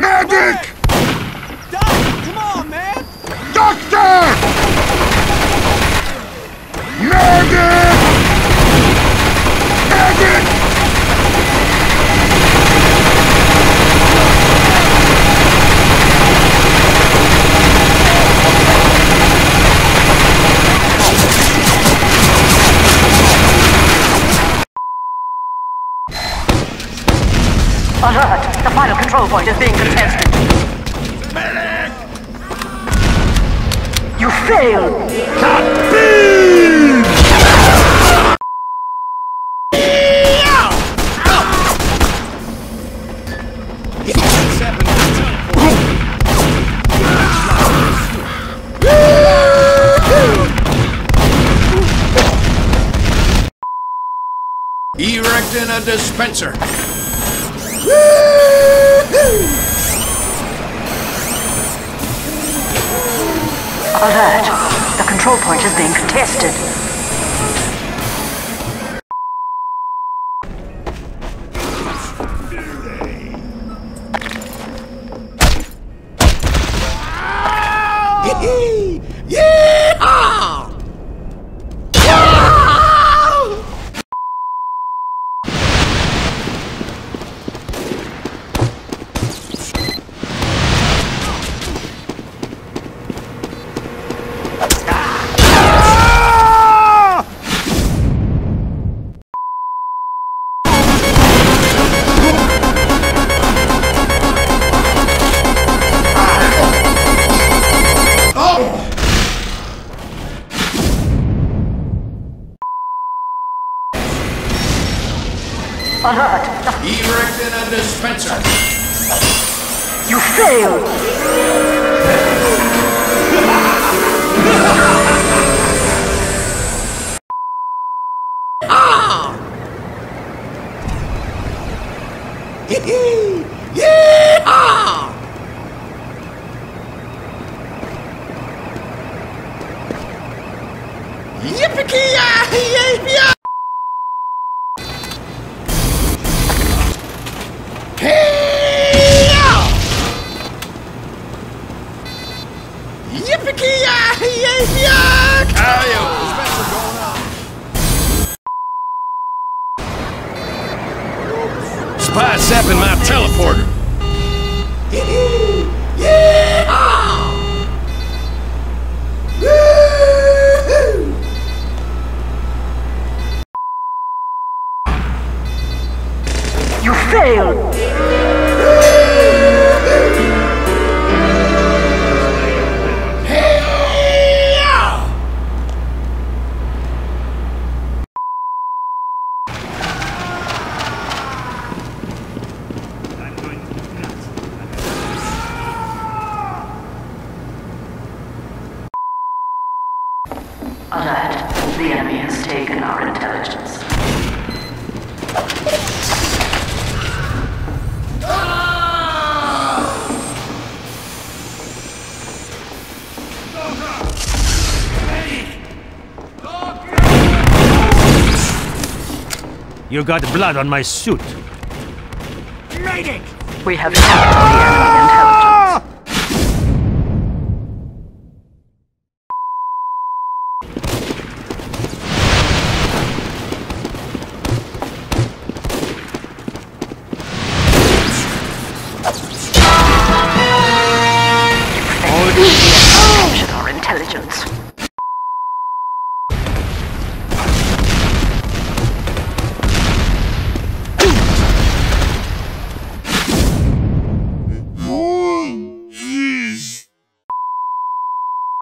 Medic! Doc, come on, man! Doctor! Medic! Medic! Alert! The final control point is being contested. Medic! You failed! Beam! Erecting a dispenser. Alert! The control point is being contested. Yeah! Alert! Erecting a dispenser. You failed! Yeah! Yippee-ki-yay! Spy zapping my teleporter. You failed! Alert! The enemy has taken our intelligence. You got blood on my suit. Medic! We have tapped the enemy intelligence.